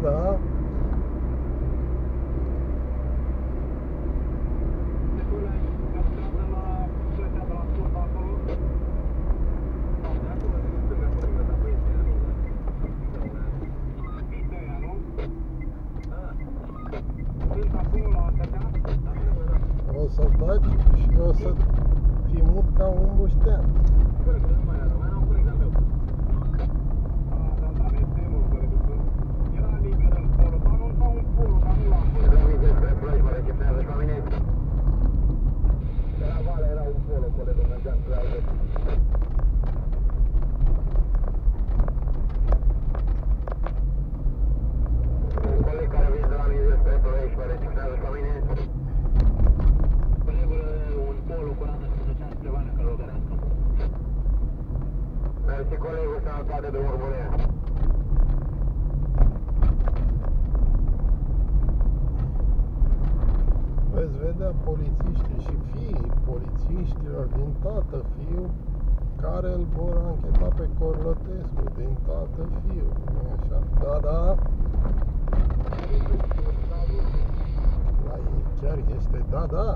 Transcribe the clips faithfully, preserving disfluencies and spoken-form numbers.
da. O să taci și o să fii mut ca un buștean. Mersi colegul sănătate de Urbulean. Veți vedea polițiștii și fiii polițiștilor din tată fiu care îl vor ancheta pe Corlătescu din tată fiu. Nu-i așa? Da, da. La ei chiar este da, da.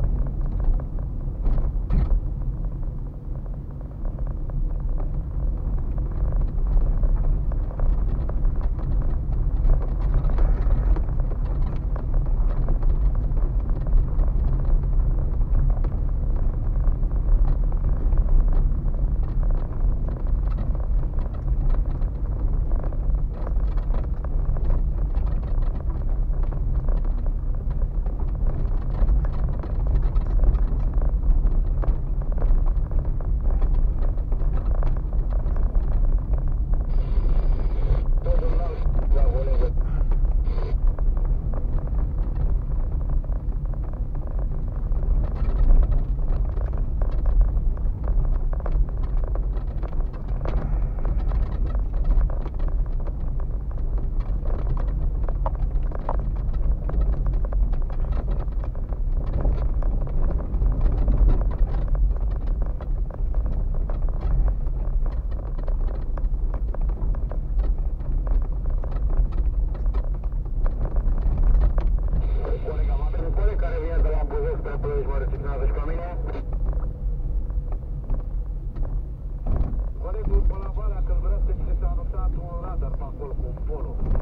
Colegul pe la Valea, când vrea să ți se anunțat un radar pe acolo cu un polo.